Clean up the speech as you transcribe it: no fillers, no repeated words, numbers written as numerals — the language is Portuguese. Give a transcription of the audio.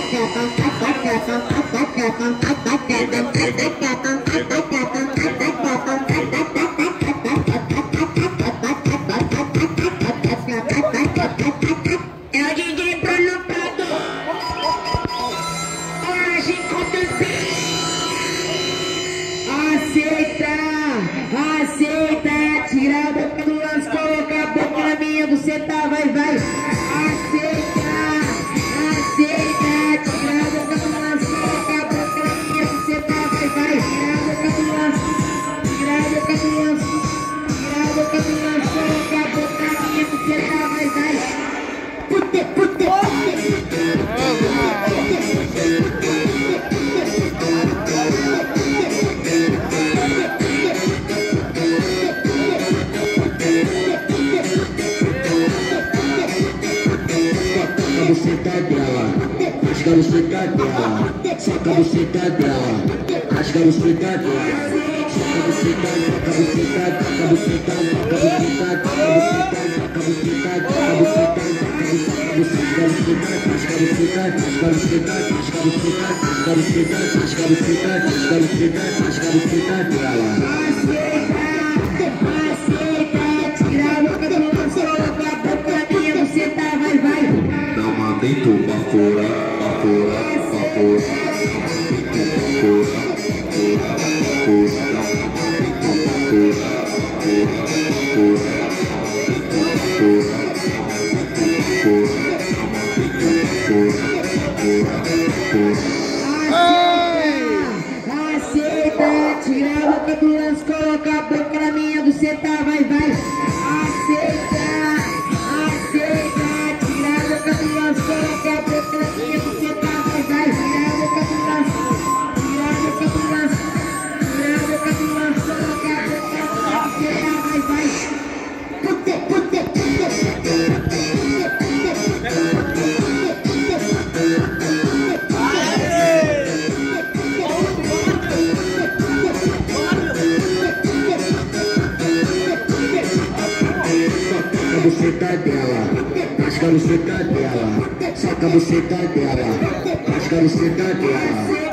É o DJ Bruno Prado. Hoje aceita, tira a boca do lance, coloca a boca na minha buceta, vai. Aceita, tira a boca do lance, coloca a boca na minha buceta, vai. Tira a boca do lance, tira a boca do lance, coloca a boca na minha buceta, vai. Pute. Buceta dela, rasga a buceta dela, soca a buceta dela, rasga a buceta dela, soca a buceta, soca a buceta, soca a buceta, soca a buceta, soca a buceta, soca a buceta, soca a buceta, rasga a buceta, rasga a buceta, rasga a buceta, rasga a buceta, rasga a buceta, rasga a buceta, rasga a buceta dela. Aceita, tira a boca do lance, coloca a boca na minha buceta, vai. Não mandei tu pra fora, Aceita, tira a boca do lance, coloca a boca na minha buceta, vai. Aceita, tira a boca do lance, coloca a boca na minha buceta, vai. Tira a boca do lance, coloca a boca na minha buceta, vai. Pute. a buceta dela, rasga a buceta dela, soca a buceta dela, rasga a buceta dela.